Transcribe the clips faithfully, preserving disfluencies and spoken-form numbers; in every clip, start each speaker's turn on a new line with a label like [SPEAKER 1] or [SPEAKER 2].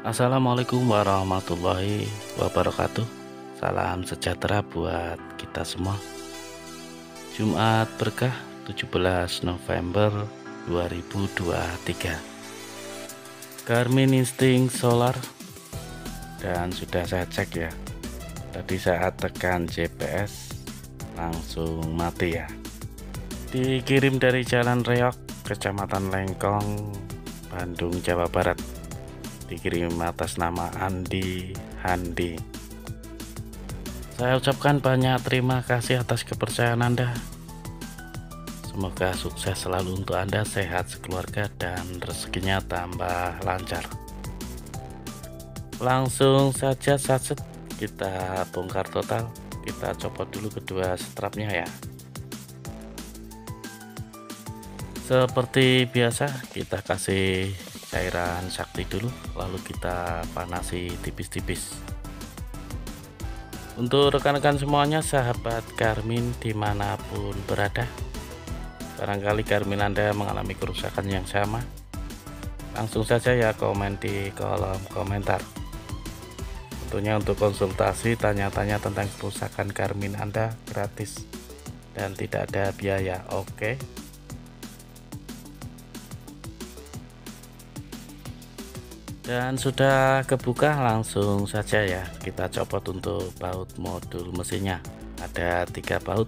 [SPEAKER 1] Assalamualaikum warahmatullahi wabarakatuh. Salam sejahtera buat kita semua. Jumat berkah tujuh belas November dua ribu dua puluh tiga. Garmin Instinct Solar, dan sudah saya cek ya. Tadi saat tekan G P S langsung mati ya. Dikirim dari Jalan Reok, Kecamatan Lengkong, Bandung, Jawa Barat. Dikirim atas nama Andi Handi. Saya ucapkan banyak terima kasih atas kepercayaan Anda. Semoga sukses selalu untuk Anda, sehat sekeluarga, dan rezekinya tambah lancar. Langsung saja satset kita bongkar total. Kita copot dulu kedua strapnya ya. Seperti biasa kita kasih cairan sakti dulu, lalu kita panasi tipis-tipis. Untuk rekan-rekan semuanya, sahabat Garmin dimanapun berada, barangkali Garmin Anda mengalami kerusakan yang sama, langsung saja ya komen di kolom komentar. Tentunya untuk konsultasi tanya-tanya tentang kerusakan Garmin Anda gratis dan tidak ada biaya. Oke, dan sudah kebuka, langsung saja ya kita copot untuk baut modul mesinnya. Ada tiga baut.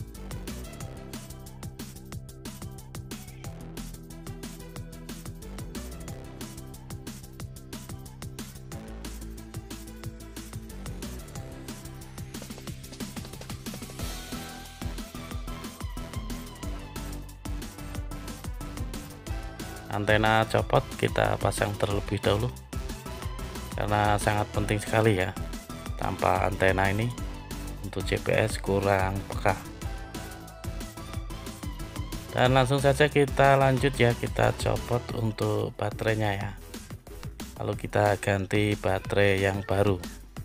[SPEAKER 1] Antena copot kita pasang terlebih dahulu karena sangat penting sekali ya. Tanpa antena ini untuk G P S kurang peka. Dan langsung saja kita lanjut ya, kita copot untuk baterainya ya, lalu kita ganti baterai yang baru.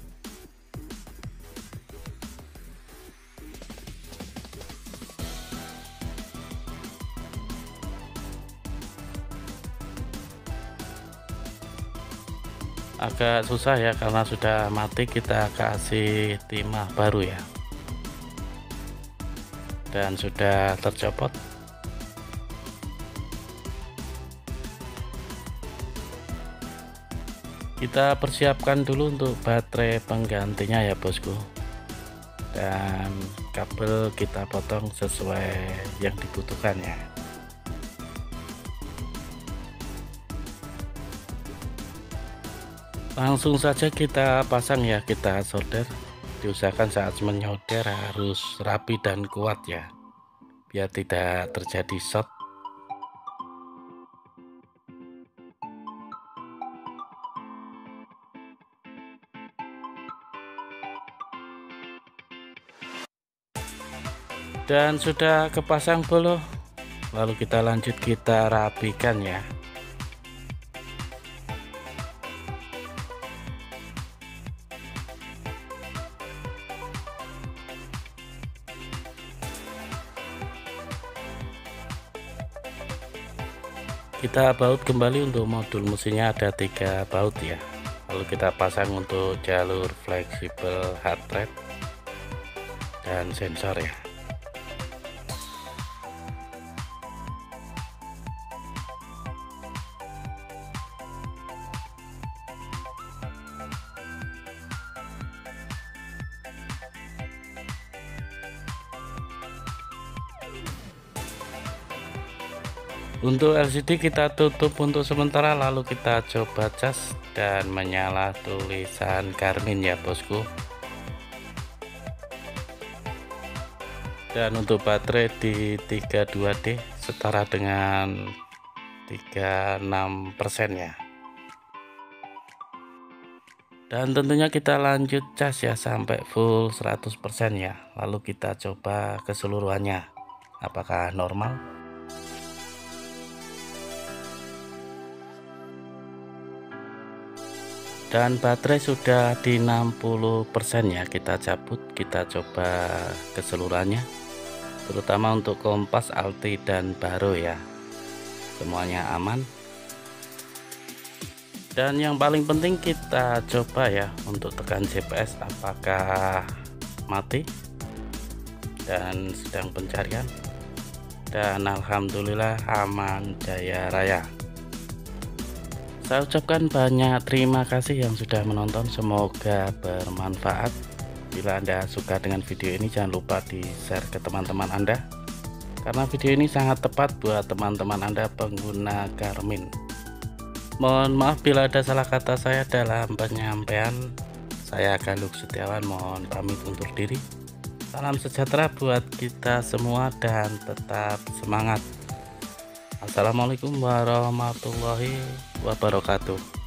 [SPEAKER 1] Agak susah ya karena sudah mati, kita kasih timah baru ya, dan sudah tercopot. Kita persiapkan dulu untuk baterai penggantinya ya bosku, dan kabel kita potong sesuai yang dibutuhkan ya. Langsung saja kita pasang ya, kita solder. Diusahakan saat menyolder harus rapi dan kuat ya, biar tidak terjadi short. Dan sudah kepasang bolo, lalu kita lanjut kita rapikan ya. Kita baut kembali untuk modul mesinnya, ada tiga baut ya, lalu kita pasang untuk jalur fleksibel heart rate dan sensor ya. Untuk L C D kita tutup untuk sementara, lalu kita coba cas dan menyala tulisan Garmin ya bosku. Dan untuk baterai di tiga puluh dua D setara dengan tiga puluh enam persen ya. Dan tentunya kita lanjut cas ya sampai full seratus persen ya, lalu kita coba keseluruhannya apakah normal. Dan baterai sudah di enam puluh persen ya, kita cabut, kita coba keseluruhannya, terutama untuk kompas, alti, dan baro ya, semuanya aman. Dan yang paling penting kita coba ya untuk tekan G P S apakah mati dan sedang pencarian, dan alhamdulillah aman jaya raya. Saya ucapkan banyak terima kasih yang sudah menonton, semoga bermanfaat. Bila Anda suka dengan video ini, jangan lupa di share ke teman-teman Anda, karena video ini sangat tepat buat teman-teman Anda pengguna Garmin. Mohon maaf bila ada salah kata saya dalam penyampaian. Saya Galuk Setiawan mohon pamit undur diri. Salam sejahtera buat kita semua dan tetap semangat. Assalamualaikum warahmatullahi wabarakatuh.